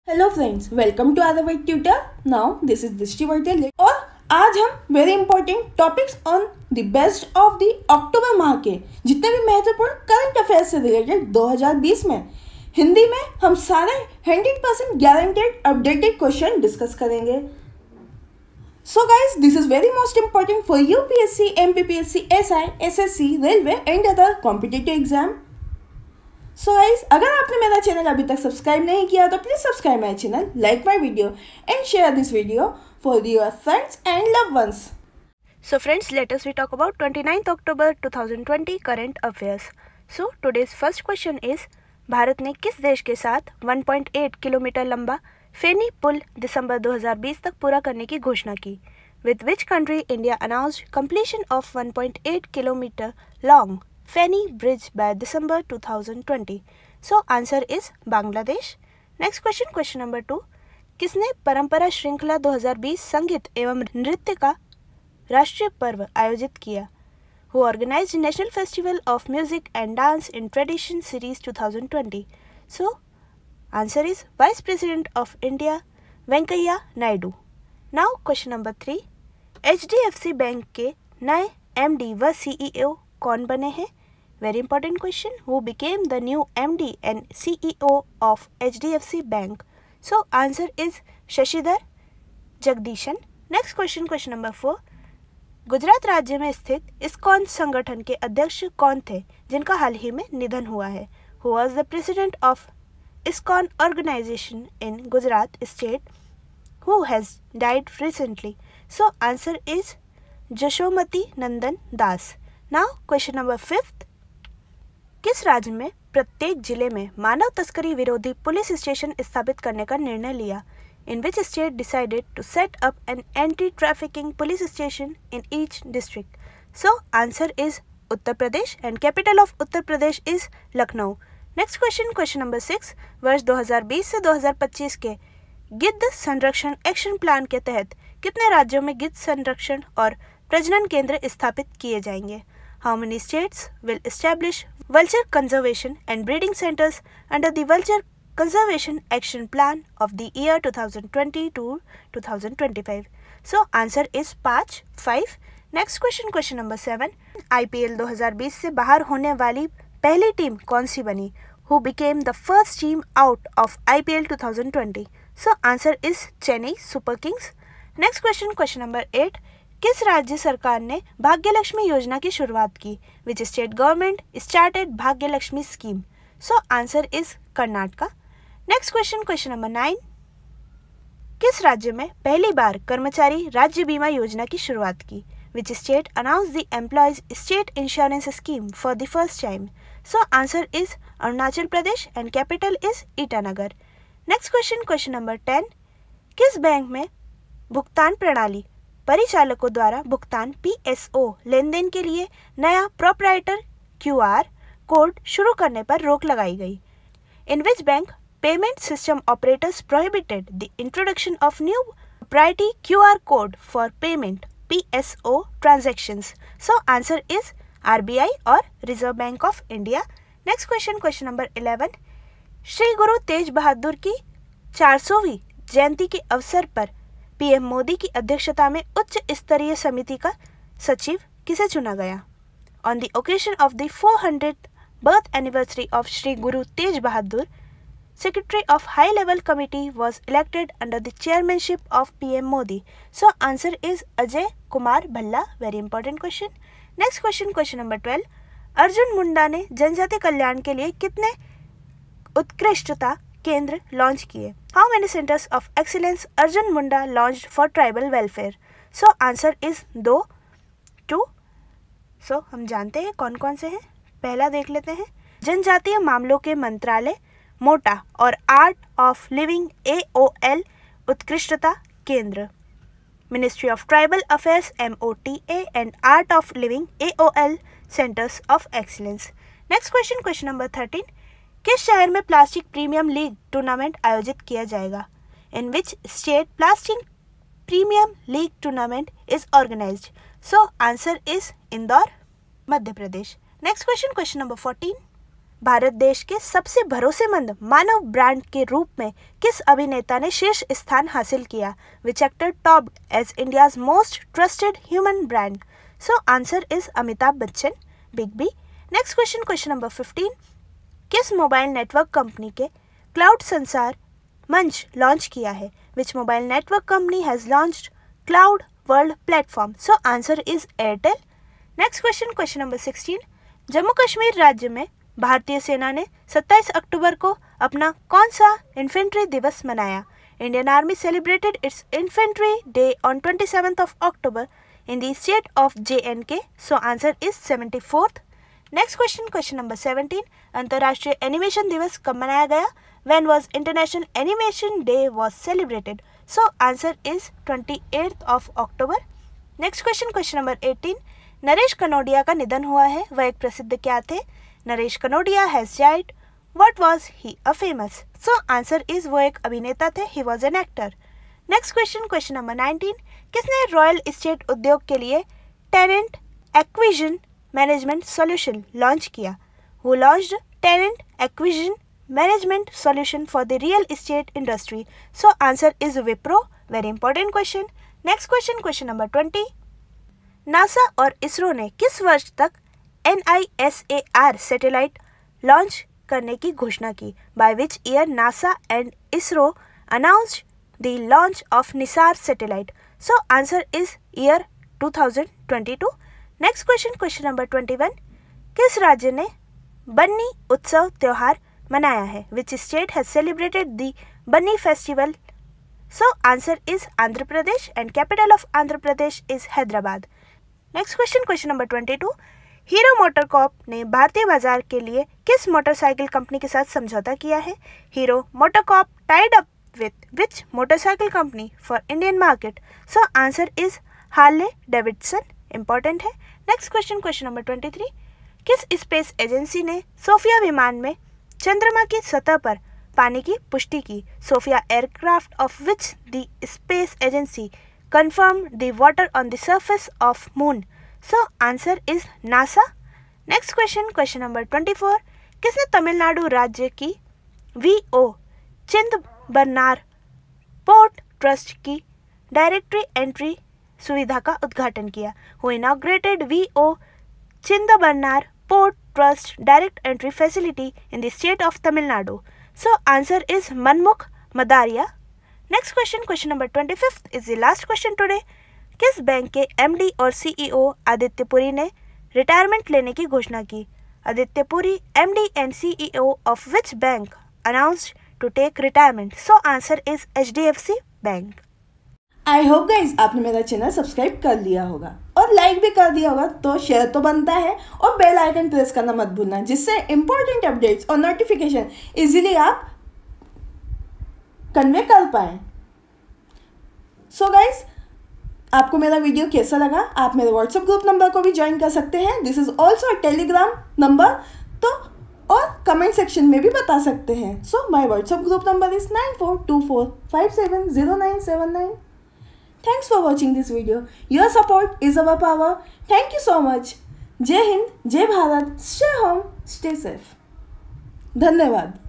Hello friends, welcome to आदरवाइट tutor. Now this is Drishti वर्टेल और आज हम very important topics on the best of the October माह के जितने भी महत्वपूर्ण करंट अफेयर्स से रिलेटेड 2020 में हिंदी में हम सारे 100% गारंटेड अपडेटेड क्वेश्चन डिस्कस करेंगे। So guys, this is very most important for UPSC, MPPSC, SI, SSC, railway and other competitive exam. So guys, अगर आपने मेरा चैनल अभी तक सब्सक्राइब नहीं किया तो please subscribe my channel, like my video and share this video for your friends and loved ones. So friends, let us we talk about 29th October 2020 current affairs. So today's first question is, Bharat ने किस देश के साथ 1.8 kilometre लंबा फेनी पुल दिसंबर 2020 तक पूरा करने की घोषणा की? With which country India announced completion of 1.8 kilometer long Feni Bridge by December 2020. So answer is Bangladesh. Next question, question number 2. किसने परंपरा श्रृंखला 2020 संगीत एवं नृत्य का राष्ट्रीय पर्व आयोजित किया? Who organized National Festival of Music and Dance in Tradition Series 2020? So answer is Vice President of India Venkaiah Naidu. Now question number 3. HDFC bank के नए MD व CEO कौन बने हैं? Very important question. Who became the new MD and CEO of HDFC bank? So answer is Shashidhar Jagdishan. Next question, question number 4. Gujarat राज्य में स्थित ISKCON संगठन के अध्यक्ष कौन थे जिनका हाल ही में निधन हुआ है? Who was the president of ISKCON organization in Gujarat state who has died recently? So answer is Jashomati Nandan Das. Now question number 5. किस राज्य में प्रत्येक जिले में मानव तस्करी विरोधी पुलिस स्टेशन स्थापित करने का निर्णय लिया? In which state decided to set up an anti trafficking police station in each district? So answer is Uttar Pradesh and capital of Uttar Pradesh is Lucknow. Next question, question number 6. वर्ष 2020 से 2025 के गिद्ध संरक्षण एक्शन प्लान के तहत कितने राज्यों में गिद्ध संरक्षण और प्रजनन केंद्र स्थापित किए जाएंगे? How many states will establish vulture conservation and breeding centers under the Vulture Conservation Action Plan of the year 2020 to 2025? So answer is 5. Next question, question number 7. IPL 2020 से बाहर होने वाली पहली टीम कौन सी बनी? Who became the first team out of IPL 2020? So answer is Chennai Super Kings. Next question, question number 8. किस राज्य सरकार ने भाग्यलक्ष्मी योजना की शुरुआत की? Which state government started Bhagyalakshmi scheme? So answer is Karnataka. Next question, question number 9. किस राज्य में पहली बार कर्मचारी राज्य बीमा योजना की शुरुआत की? Which state announce the employees state insurance scheme for the first time? So answer is Arunachal Pradesh and capital is Itanagar. Next question, question number 10. किस बैंक में भुगतान प्रणाली परिचालकों द्वारा भुगतान PSO लेन देन के लिए नया प्रोप्राइटर QR कोड शुरू करने पर रोक लगाई गई? In which bank payment system operators prohibited the introduction of new proprietary QR code for payment PSO transactions? So answer is RBI और reserve bank of India. Next question, question number 11. Shri Guru Tegh बहादुर की 400वीं जयंती के अवसर पर PM मोदी की अध्यक्षता में उच्च स्तरीय समिति का सचिव किसे चुना गया? On the occasion of the 400th birth anniversary of Shri Guru Tegh Bahadur, secretary of high level committee was elected under the chairmanship of PM Modi. So answer is Ajay Kumar Bhalla. Very important question. Next question, question number 12. Arjun Munda ने जनजाति कल्याण के लिए कितने उत्कृष्टता केंद्र launch किए? How many centers of excellence Arjun Munda launched for tribal welfare? So answer is 2. So हम जानते हैं कौन कौन से हैं. पहला देख लेते हैं. जनजातीय मामलों के मंत्रालय मोटा और आर्ट ऑफ लिविंग AOL उत्कृष्टता केंद्र. Ministry of tribal affairs MOTA and art of living AOL centers of excellence. Next question, question number 13. किस शहर में प्लास्टिक प्रीमियम लीग टूर्नामेंट आयोजित किया जाएगा? In which state plastic premium league tournament is organized? So answer is Indore, Madhya Pradesh. Next question, question number 14. Bharat देश के सबसे भरोसेमंद मानव ब्रांड के रूप में किस अभिनेता ने शीर्ष स्थान हासिल किया? Which actor topped as India's most trusted human brand? So answer is Amitabh Bachchan, big B. Next question, question number 15। किस मोबाइल नेटवर्क कंपनी के क्लाउड संसार मंच लॉन्च किया है? Which mobile network company has launched cloud world platform? So answer is Airtel. Next question, question number 16। Jammu Kashmir राज्य में भारतीय सेना ने 27 अक्टूबर को अपना कौन सा इन्फेंट्री दिवस मनाया? Indian army celebrated its infantry day on 27th of October in the state of JNK. So answer is 74th. Next question, question number 17। अंतर्राष्ट्रीय एनिमेशन दिवस कब मनाया गया? When was International Animation Day was celebrated? So answer is 28th of October. Next question, question number 18। Naresh Kanodia का निधन हुआ है, वह एक प्रसिद्ध क्या थे? Naresh Kanodia has died. What was he a famous? So answer is वो एक अभिनेता थे, he was an actor. Next question, question number 19। किसने रॉयल एस्टेट उद्योग के लिए tenant acquisition management solution launch किया? Who launched tenant acquisition management solution for the real estate industry? So answer is Wipro, very important question. Next question, question number 20। NASA और इसरो ने किस वर्ष तक NISAR सैटेलाइट लॉन्च करने की घोषणा की? By which year NASA and ISRO announced the launch of NISAR satellite? So answer is year 2022। Next question, question number 21। किस राज्य ने बन्नी उत्सव त्योहार मनाया है? Which state has celebrated the Banni festival? So answer is Andhra Pradesh and capital of Andhra Pradesh is Hyderabad. Next question, question number 22। Hero MotoCorp ने भारतीय बाजार के लिए किस मोटरसाइकिल कंपनी के साथ समझौता किया है? Hero MotoCorp tied up with which motorcycle company for Indian market? So answer is Harley Davidson, important है। Next question, question number 23। किस स्पेस एजेंसी ने सोफिया विमान में चंद्रमा की सतह पर पानी की पुष्टि की? SOFIA aircraft of which the space agency confirmed the water on the surface of moon? So answer is NASA. Next question, question number 24. किसने तमिलनाडु राज्य की VO चिदंबरनार पोर्ट ट्रस्ट की डायरेक्टरी एंट्री सुविधा का उद्घाटन किया? Who inaugurated VO Chidambaranar port trust direct entry facility in the state of Tamil Nadu? So answer is मनमुख Madaria. Next question, question number 25 is the last question today. किस bank के MD और CEO Aditya Puri ने retirement लेने की घोषणा की? Aditya Puri MD and CEO of which bank announced to take retirement? So answer is HDFC bank. I hope guys आपने मेरा चैनल सब्सक्राइब कर लिया होगा और लाइक भी कर दिया होगा, तो शेयर तो बनता है और बेल आइकन प्रेस करना मत भूलना, जिससे इंपॉर्टेंट अपडेट्स और नोटिफिकेशन इजीली आप कन्वे कर पाए। सो गाइज, आपको मेरा वीडियो कैसा लगा? आप मेरे व्हाट्सएप ग्रुप नंबर को भी ज्वाइन कर सकते हैं। This is also Telegram number, तो और कमेंट सेक्शन में भी बता सकते हैं। So my WhatsApp group number is 9424570979। Thanks for watching this video. Your support is our power. Thank you so much. जय हिंद, जय Bharat, stay home, stay safe. धन्यवाद।